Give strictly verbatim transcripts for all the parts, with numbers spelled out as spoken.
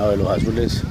aficionado de los azules.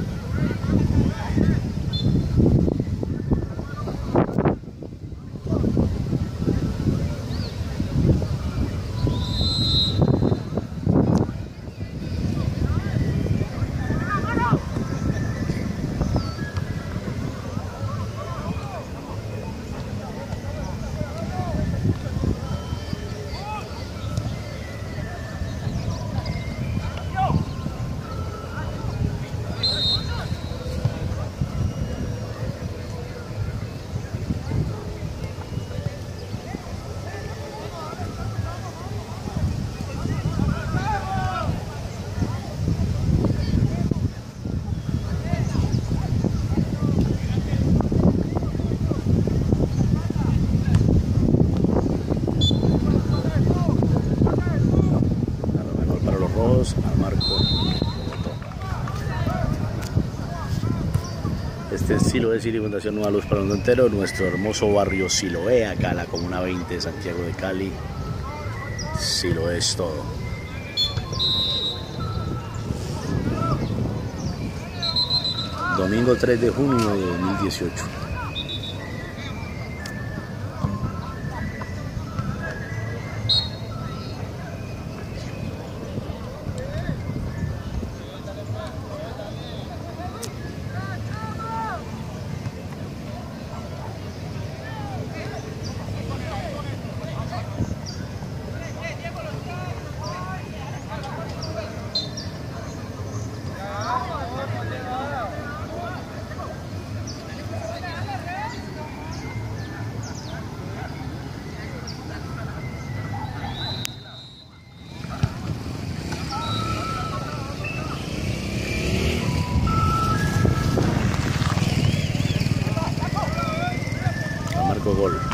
Al marco. Este es Siloé City, Fundación Nueva Luz para el Mundo Entero, nuestro hermoso barrio Siloé, acá la Comuna veinte de Santiago de Cali. Siloé es todo. Domingo tres de junio de dos mil dieciocho. Marco gol.